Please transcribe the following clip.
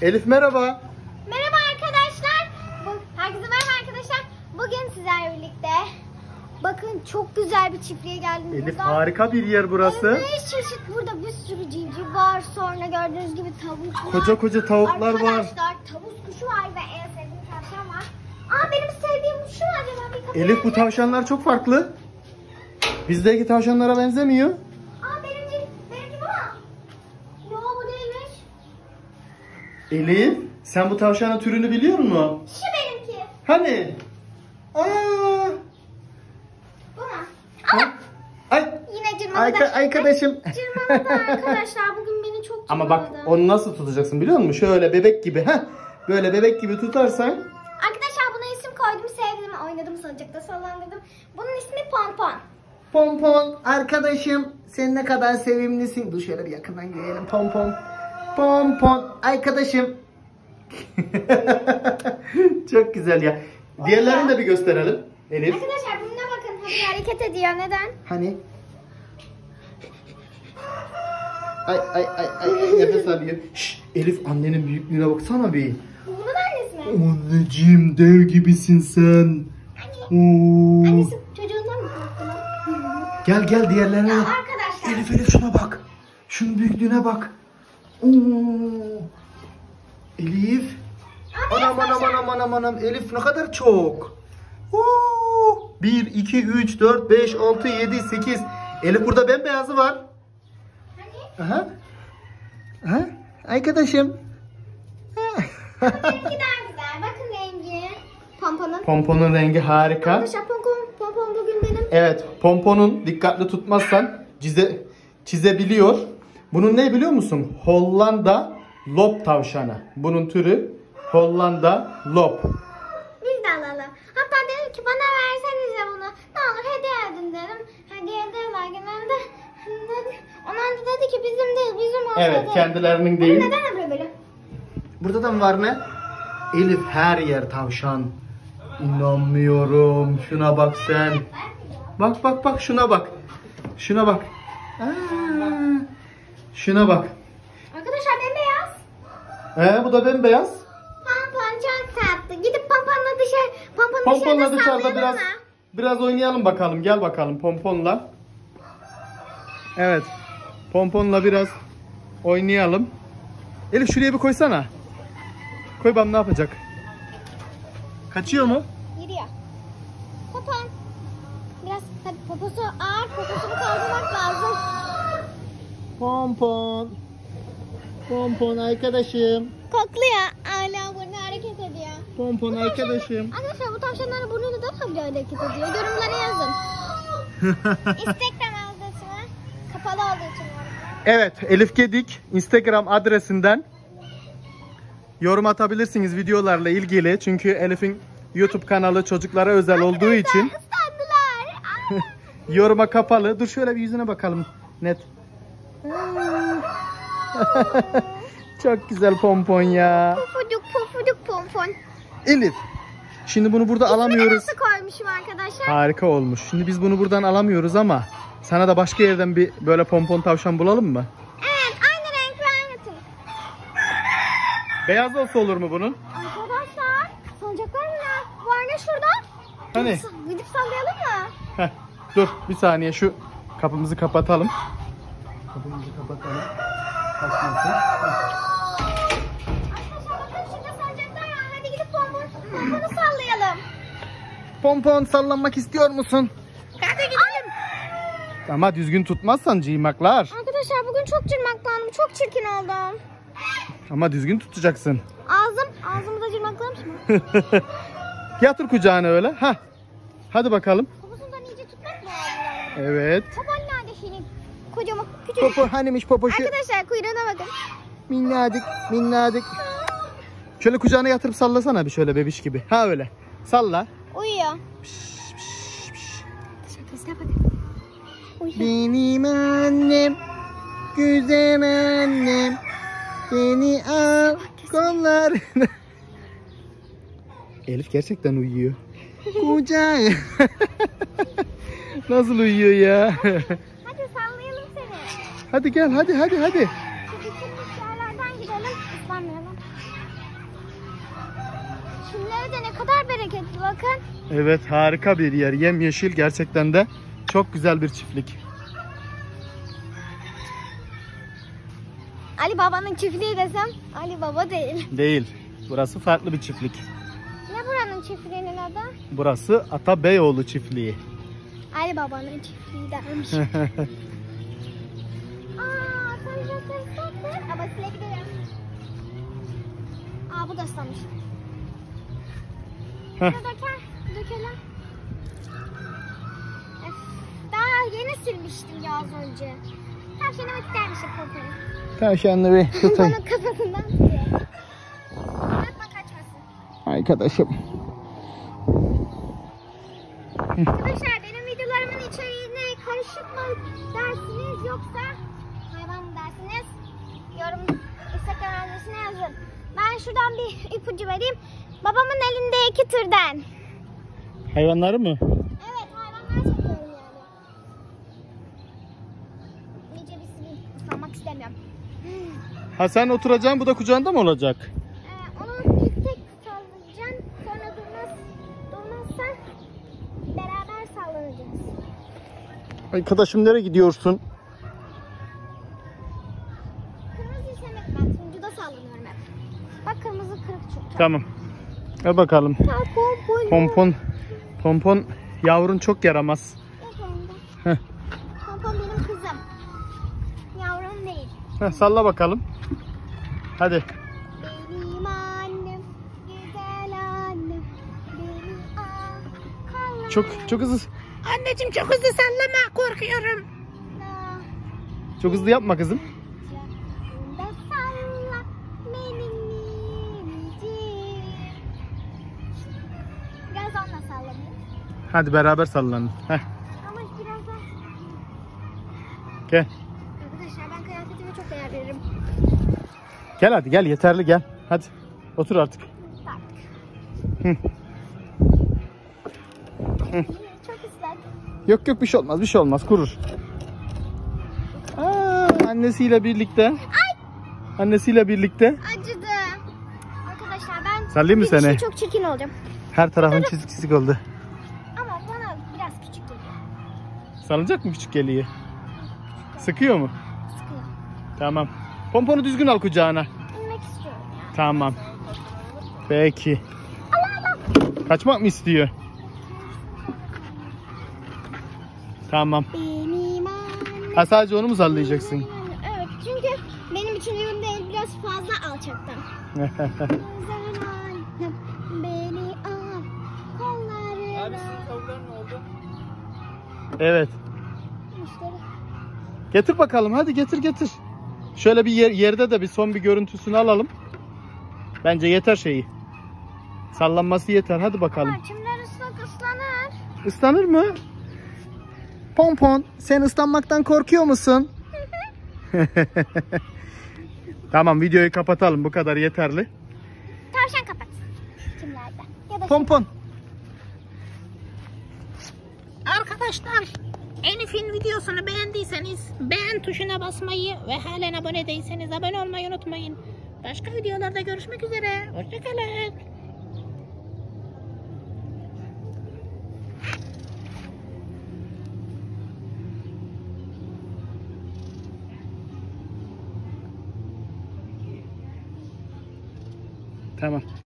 Elif merhaba. Merhaba arkadaşlar. Herkese merhaba arkadaşlar. Bugün sizlerle birlikte bakın çok güzel bir çiftliğe geldim. Elif burada. harika bir yer burası. 5 çeşit burada bir sürü civciv var. Sonra gördüğünüz gibi tavuk var. Koca koca tavuklar var. Arkadaşlar tavuk kuşu var ve en sevdiğim tavşan var. Aa benim sevdiğim şu var acaba bir kapı. Elif bu tavşanlar çok farklı. Bizdeki tavşanlara benzemiyor. Aa benimki bu mu? Yo bu değilmiş. Elif sen bu tavşanın türünü biliyor musun? Şu benimki. Hani? Aa! Bu mu? Ha? Ay. Yine cırmaladı. Arkadaşım. Cırmaladı arkadaşlar. Bugün beni çok Ama cırmaladı. bak onu nasıl tutacaksın biliyor musun? Şöyle bebek gibi. Heh. Böyle bebek gibi tutarsan. Arkadaşlar buna isim koydum, sevdim, oynadım, salıncakta sallandırdım. Bunun ismi Pompon. Pompon arkadaşım sen ne kadar sevimlisin. Dur şöyle bir yakından görelim. Pompon. Pompon arkadaşım. Çok güzel ya. Diğerlerini de bir gösterelim. Elif. Arkadaşlar bununla bakın. Hadi hareket ediyor. Neden? Hani? Ay nefes alıyor. Şşş, Elif annenin büyüklüğüne baksana bir. Bunun annesi mi? Anneciğim dev gibisin sen. Oo. Annesi çocuğundan mı korktu? Gel diğerlerine Ya bak. arkadaşlar. Elif şuna bak. Şunun büyüklüğüne bak. Oo. Elif. Anam. Elif ne kadar çok. Oo. 1, 2, 3, 4, 5, 6, 7, 8. Elif burada bembeyazı var. Hani? Aha. Ha? Arkadaşım. Benimki daha güzel. Bakın rengi. Pomponun. Pomponun rengi harika. Arkadaşlar Pompon bugün benim. Evet, pomponun dikkatli tutmazsan çizebiliyor. Bunun ne biliyor musun? Hollanda lop tavşanı. Bunun türü Hollanda lop. Biz de alalım. Hatta dedim ki bana versenize bunu. Ne olur hediye edin dedim. Hediye ederler genelde. Onlar da dedi ki bizim değil, bizim olsa Evet, değil. kendilerinin değil. Neden yapıyor böyle? Burada da mı var ne? Elif her yer tavşan. İnanmıyorum. Şuna bak sen. Bak şuna bak. Şuna bak. Şuna bak. Arkadaşlar bembeyaz. Bu da bembeyaz. Pompon çok tatlı. Gidip Pompon'la Pomponla dışarıda sallayalım biraz mı? biraz oynayalım bakalım. Gel bakalım pomponla. Evet. Pomponla biraz oynayalım. Elif şuraya bir koysana. Koy bakalım ne yapacak? Kaçıyor mu? Yürüyor. Pompon. Biraz tabii poposu ağır. Poposunu kaldırmak lazım. Pompon arkadaşım. Kokluyor. Hala burnu hareket ediyor. Pompon arkadaşım. Arkadaşlar bu tavşanların burnu neden böyle hareket ediyor? Yorumlara yazın. Instagram adresine kapalı olduğu için. Evet, Elif Gedik Instagram adresinden yorum atabilirsiniz videolarla ilgili. Çünkü Elif'in YouTube kanalı çocuklara özel olduğu için Islandılar. yoruma kapalı. Dur şöyle bir yüzüne bakalım net. Çok güzel pompon ya. Pofuduk pompon. Elif, şimdi bunu burada alamıyoruz. Nasıl koymuşum arkadaşlar? Harika olmuş. Şimdi biz bunu buradan alamıyoruz ama sana da başka yerden bir böyle pompon tavşan bulalım mı? Evet, aynı renk ve aynı tür. Beyaz olsa olur mu bunun? Arkadaşlar, salıncaklar mı? Var ne şurada? Hani? Gidip sallayalım mı? Heh, dur bir saniye şu kapımızı kapatalım. Kapımızı kapatalım. Kaçmasın. Arkadaşlar bakın şurada salıncaklar var. Hadi gidip pomponu sallayalım. Pompon sallanmak istiyor musun? Hadi gidelim. Ama düzgün tutmazsan cıymaklar. Arkadaşlar bugün çok cırmaklandım. Çok çirkin oldum. Ama düzgün tutacaksın. Ağzımı da cırmaklamış mı? Yatır kucağına öyle. Hah. Hadi bakalım. Poposundan iyice tutmak mı lazım? Evet. Popon nerede şimdi? Kocaman, küçük. Popo hanimiş popoşu? Arkadaşlar kuyruğuna bakın. Minnacık. Şöyle kucağına yatırıp sallasana bir şöyle bebiş gibi. Ha öyle. Salla. Uyuyor. Şakasına bakın. Uyuyor. Benim annem, güzel annem, beni al kollarına. Elif gerçekten uyuyor. Kucağı. Nasıl uyuyor ya? Hadi sallayalım seni. Hadi gel hadi. Şu bitirmiş yerlerden gidelim. Islanmayalım. Çimleri de ne kadar bereketli bakın. Evet, harika bir yer. Yemyeşil, gerçekten de çok güzel bir çiftlik. Ali Baba'nın çiftliği desem Ali Baba değil. Değil. Burası farklı bir çiftlik. Ne buranın çiftliğinin adı? Burası Atabeyoğlu çiftliği. Ali Baba'nın çiftliği dermiş. Sarıca sarısı. Abasıyla gidelim. Bu da ıslamış. Heh. Dökelim. Öf, daha yeni silmiştim ya az önce. Tavşanıma gidermişim koparı. Tavşanlı bir tutayım. Onun kafasından tutuyor. Bırakma kaçmasın. Arkadaşım. Arkadaşlar benim videolarımın içeriğine karışık mı dersiniz yoksa hayvan mı dersiniz? Yorum Instagram adresine yazın. Ben şuradan bir ipucu vereyim. Babamın elinde 2 türden. Hayvanları mı? Evet hayvanlar çekiyorum yani. İyice bir sileyim. Islanmak istemiyorum. Ha, sen oturacaksın, bu da kucağında mı olacak? Onu ilk tek sallayacaksın. Sonra durmazsa beraber sallanacağız. Arkadaşım, nereye gidiyorsun? Kırmızı sevmek ben. Turuncuda sallanıyorum hep. Bak kırmızı kırık çünkü. Tamam. Gel bakalım. Pompon. Pompon yavrun çok yaramaz. Heh. Pompon benim kızım. Yavrum değil. Salla bakalım. Hadi. Benim annem, güzel annem. Benim kalem. Çok hızlı. Anneciğim çok hızlı sallama, korkuyorum. Çok hızlı yapma kızım. Da salla benim minicim. Biraz onunla sallayayım. Hadi beraber sallanın. Heh. Ama biraz da... Gel. Arkadaşlar ben kıyafetime çok değer veririm. Gel hadi, gel, yeterli, gel. Hadi otur artık. Bak. Hı. Çok ıslak. Yok bir şey olmaz, bir şey olmaz, kurur. Annesiyle birlikte. Annesiyle birlikte. Acıdı. Arkadaşlar ben Sallayayım mı bir seni? çok çirkin olacağım. Her tarafın çizik çizik oldu. Ama bana biraz küçük geliyor. Salınacak mı küçük geliği? Sıkıyor mu? Sıkıyor. Tamam. Pomponu düzgün al kucağına. İnmek istiyorum ya. Tamam. Peki. Kaçmak mı istiyor? Tamam. Benim annem. Ha, sadece onu mu sallayacaksın? Evet çünkü benim için uygun değil, biraz fazla alçaktan. Güzel annem beni al kollarına. Evet. Müşteri. Getir bakalım, hadi getir. Şöyle bir yerde de bir son bir görüntüsünü alalım. Bence yeter şeyi. Sallanması yeter, hadi bakalım. Çimler ıslanır. Islanır mı? Pompon, sen ıslanmaktan korkuyor musun? Tamam, videoyu kapatalım, bu kadar yeterli. Tavşan kapat. Çimlerde. Ya da Pompon. Arkadaşlar, Elif'in videosunu beğendiyseniz beğen tuşuna basmayı ve halen abone değilseniz abone olmayı unutmayın. Başka videolarda görüşmek üzere. Hoşçakalın. Tamam.